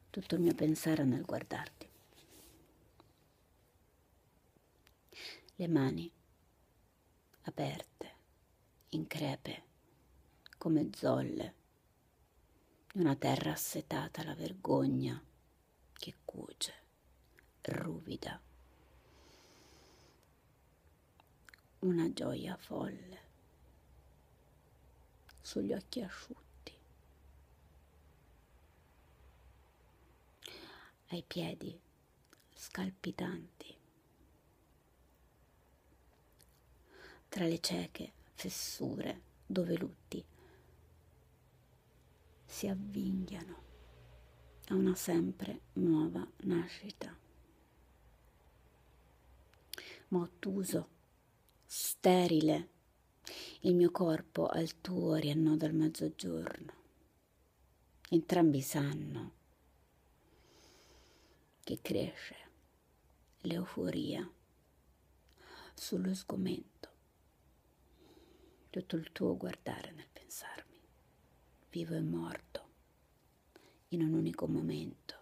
tutto il mio pensare nel guardarti. Le mani aperte, increpe, come zolle di una terra assetata alla vergogna che cuce, ruvida. Una gioia folle sugli occhi asciutti. Ai piedi scalpitanti. Tra le cieche fessure dove lutti si avvinghiano a una sempre nuova nascita. Ma ottuso, sterile, il mio corpo al tuo riannoda al mezzogiorno. Entrambi sanno che cresce l'euforia sullo sgomento. Tutto il tuo guardare nel pensarmi, vivo e morto, in un unico momento.